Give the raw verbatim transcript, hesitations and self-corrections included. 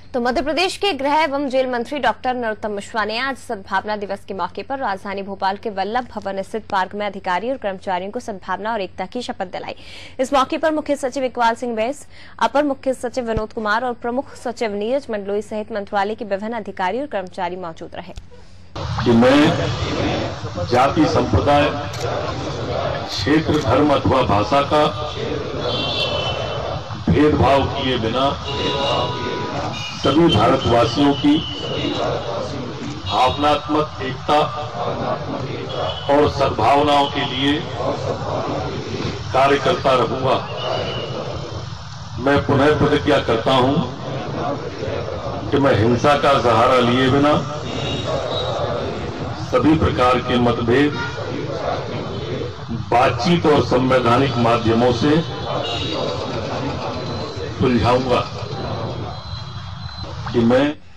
तो मध्य प्रदेश के गृह एवं जेल मंत्री डॉक्टर नरोत्तम मिश्रा ने आज सद्भावना दिवस के मौके पर राजधानी भोपाल के वल्लभ भवन स्थित पार्क में अधिकारी और कर्मचारियों को सद्भावना और एकता की शपथ दिलाई। इस मौके पर मुख्य सचिव इकबाल सिंह बैस, अपर मुख्य सचिव विनोद कुमार और प्रमुख सचिव नीरज मंडलोई सहित मंत्रालय के विभिन्न अधिकारी और कर्मचारी मौजूद रहे। कि मैं जाति, संप्रदाय, क्षेत्र, धर्म अथवा भाषा का भेदभाव किए बिना सभी भारतवासियों की भावनात्मक एकता और सद्भावनाओं के लिए कार्य करता रहूंगा। मैं पुनः प्रतिज्ञा करता हूं कि मैं हिंसा का सहारा लिए बिना सभी प्रकार के मतभेद बातचीत और संवैधानिक माध्यमों से सुलझाऊंगा। कि मैं